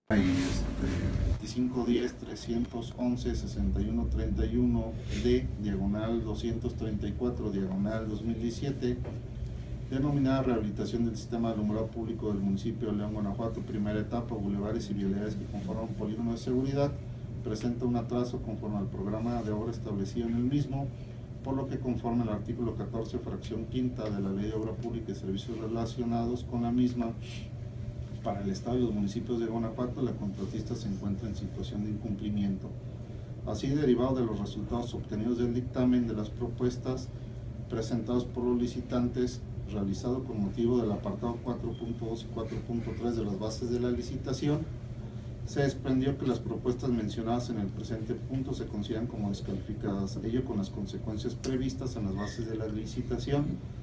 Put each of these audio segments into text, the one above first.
2510-311-6131D, diagonal 234, diagonal 2017, denominada Rehabilitación del Sistema de Alumbrado Público del municipio de León, Guanajuato, primera etapa, bulevares y vialidades que conforman un polígono de seguridad, presenta un atraso conforme al programa de obra establecido en el mismo, por lo que conforme al artículo 14, fracción quinta de la Ley de Obra Pública y Servicios relacionados con la misma, para el Estado y los municipios de Guanajuato, la contratista se encuentra en situación de incumplimiento. Así, derivado de los resultados obtenidos del dictamen de las propuestas presentadas por los licitantes, realizado con motivo del apartado 4.2 y 4.3 de las bases de la licitación, se desprendió que las propuestas mencionadas en el presente punto se consideran como descalificadas, ello con las consecuencias previstas en las bases de la licitación,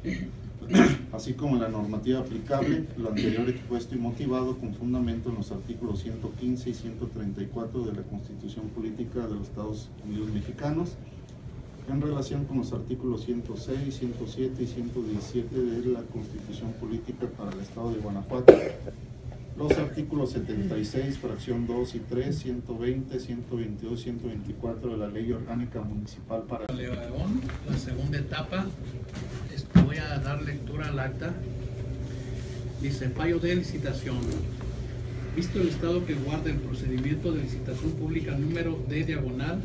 así como en la normativa aplicable, lo anterior expuesto y motivado con fundamento en los artículos 115 y 134 de la Constitución Política de los Estados Unidos Mexicanos, en relación con los artículos 106, 107 y 117 de la Constitución Política para el Estado de Guanajuato, los artículos 76, fracción 2 y 3, 120, 122 y 124 de la Ley Orgánica Municipal para León, la segunda etapa. Voy a dar lectura al acta. Dice: fallo de licitación. Visto el estado que guarda el procedimiento de licitación pública número D diagonal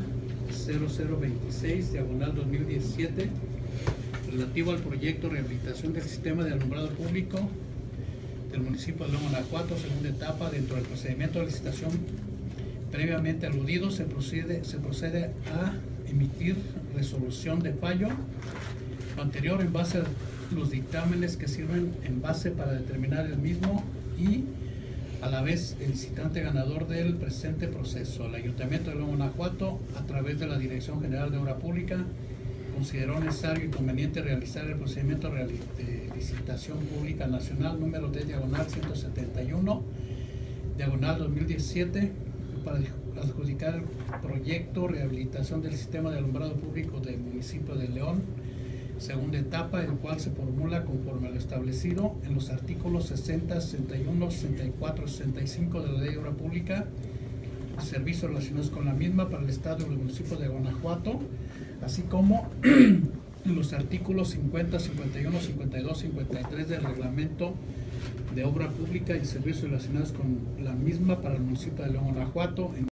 0026 diagonal 2017 relativo al proyecto rehabilitación del sistema de alumbrado público del municipio de León, Guanajuato, segunda etapa, dentro del procedimiento de licitación previamente aludido, se procede a emitir resolución de fallo, lo anterior en base a los dictámenes que sirven en base para determinar el mismo y a la vez el licitante ganador del presente proceso. El Ayuntamiento de León, Guanajuato, a través de la Dirección General de Obra Pública, consideró necesario y conveniente realizar el procedimiento de licitación pública nacional número D diagonal 171 diagonal 2017 para adjudicar el proyecto rehabilitación del sistema de alumbrado público del municipio de León, segunda etapa, el cual se formula conforme a lo establecido en los artículos 60, 61, 64, 65 de la Ley de Obra Pública, servicios relacionados con la misma para el Estado y los municipios de Guanajuato, así como en los artículos 50, 51, 52, 53 del Reglamento de Obra Pública y servicios relacionados con la misma para el municipio de León, Guanajuato.